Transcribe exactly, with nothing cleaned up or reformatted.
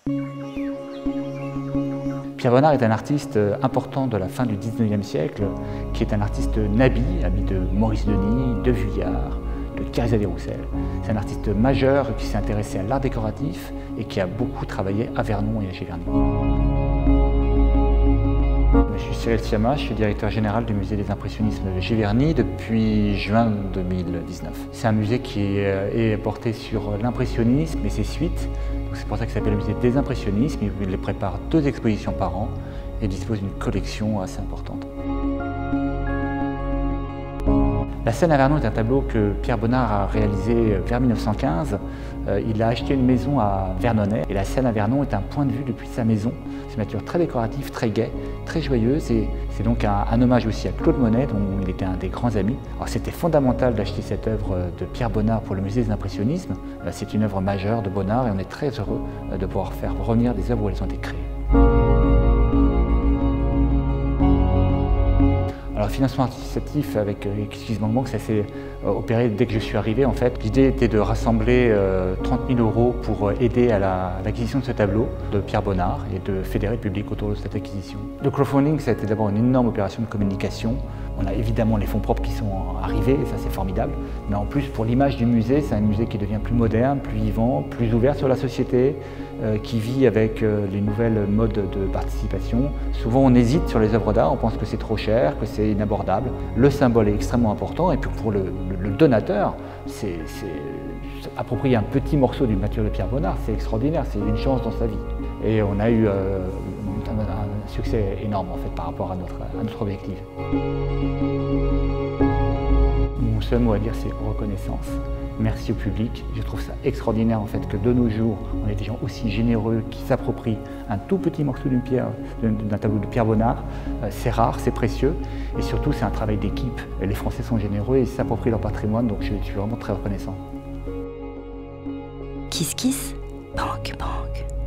Pierre Bonnard est un artiste important de la fin du dix-neuvième siècle, qui est un artiste nabi, ami de Maurice Denis, de Vuillard, de Kerizat-des-Roussel. C'est un artiste majeur qui s'est intéressé à l'art décoratif et qui a beaucoup travaillé à Vernon et à Giverny. Je suis Cyril Sciamma, je suis directeur général du musée des impressionnismes de Giverny depuis juin deux mille dix-neuf. C'est un musée qui est porté sur l'impressionnisme et ses suites. C'est pour ça qu'il s'appelle le musée des impressionnismes. Il prépare deux expositions par an et dispose d'une collection assez importante. La scène à Vernon est un tableau que Pierre Bonnard a réalisé vers mille neuf cent quinze. Il a acheté une maison à Vernonnet et la scène à Vernon est un point de vue depuis sa maison. C'est une nature très décorative, très gaie, très joyeuse et c'est donc un, un hommage aussi à Claude Monet dont il était un des grands amis. Alors c'était fondamental d'acheter cette œuvre de Pierre Bonnard pour le musée des impressionnismes. C'est une œuvre majeure de Bonnard et on est très heureux de pouvoir faire revenir des œuvres où elles ont été créées. Alors, le financement participatif avec Exquise Banque, ça s'est opéré dès que je suis arrivé en fait. L'idée était de rassembler euh, trente mille euros pour aider à l'acquisition de ce tableau de Pierre Bonnard et de fédérer le public autour de cette acquisition. Le crowdfunding, ça a été d'abord une énorme opération de communication. On a évidemment les fonds propres qui sont arrivés, et ça c'est formidable. Mais en plus, pour l'image du musée, c'est un musée qui devient plus moderne, plus vivant, plus ouvert sur la société, euh, qui vit avec euh, les nouvelles modes de participation. Souvent on hésite sur les œuvres d'art, on pense que c'est trop cher, que c'est inabordable. Le symbole est extrêmement important et puis pour le, le, le donateur, c'est approprier un petit morceau d'une peinture de Pierre Bonnard, c'est extraordinaire, c'est une chance dans sa vie. Et on a eu euh, un, un succès énorme en fait par rapport à notre, à notre objectif. Mon seul mot à dire, c'est reconnaissance. Merci au public. Je trouve ça extraordinaire en fait que de nos jours, on ait des gens aussi généreux qui s'approprient un tout petit morceau d'une pierre, d'un tableau de Pierre Bonnard. C'est rare, c'est précieux et surtout c'est un travail d'équipe. Les Français sont généreux et s'approprient leur patrimoine, donc je suis vraiment très reconnaissant. Kiss Kiss, Banque Banque.